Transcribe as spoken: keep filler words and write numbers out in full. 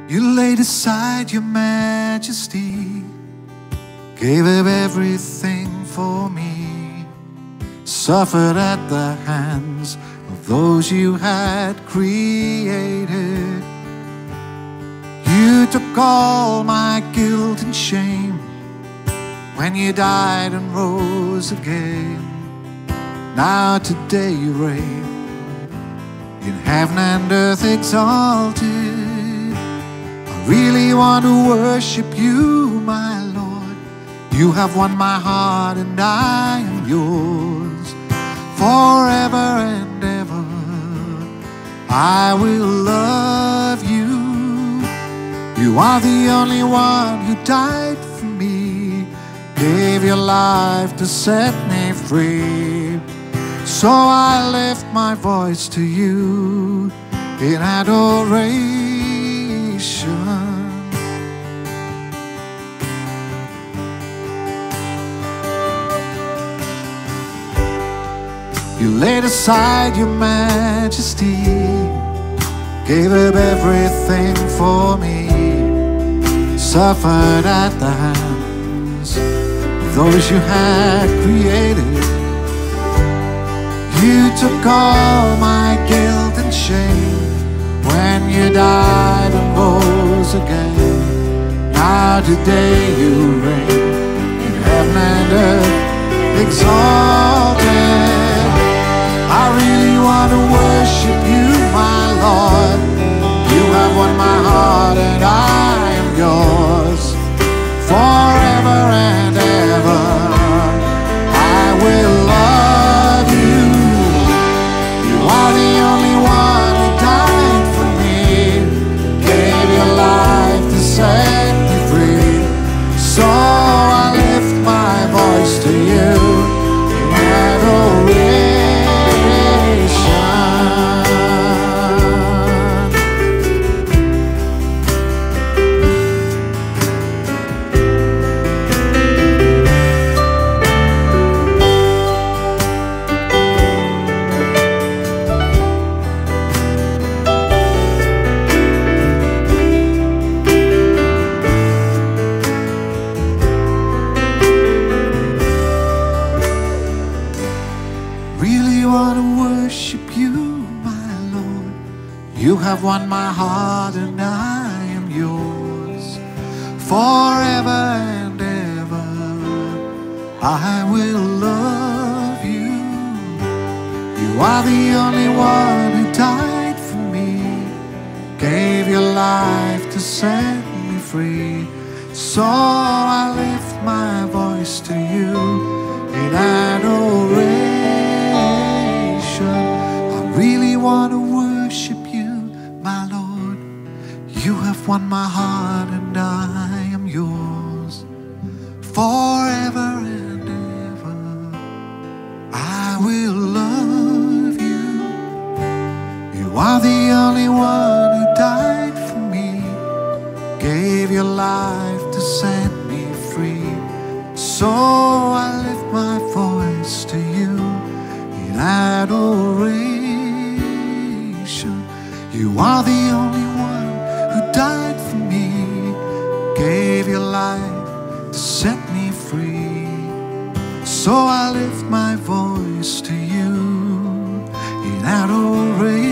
You laid aside your majesty, gave up everything for me, suffered at the hands of those you had created. You took all my guilt and shame when you died and rose again. Now today you reign in heaven and earth exalted. I really want to worship you, my Lord. You have won my heart and I am yours forever and ever. I will love you. You are the only one who died for me, gave your life to set me free. So I lift my voice to you in adoration. You laid aside your majesty, gave up everything for me, suffered at the hands of those you had created. You took all my guilt and shame when you died and rose again. Now today you reign in heaven and earth exalted. I really want to worship you, my Lord. You have won my heart and I am yours forever and ever. I will love you. You are the only one who died for me, gave your life to set me free. So I lift my voice to you in adoration. You have won my heart and I am yours forever and ever. I will love you. You are the only one who died for me, gave your life to set me free. So I lift my voice to you in adoration. I really want to worship you, my Lord. You have won my heart and I am yours forever and ever. I will love you. You are the only one who died for me, gave your life to set me free. So I lift my voice to you in adoration. You are the only one who died for me, gave your life to set me free. So I lift my voice to you in adoration.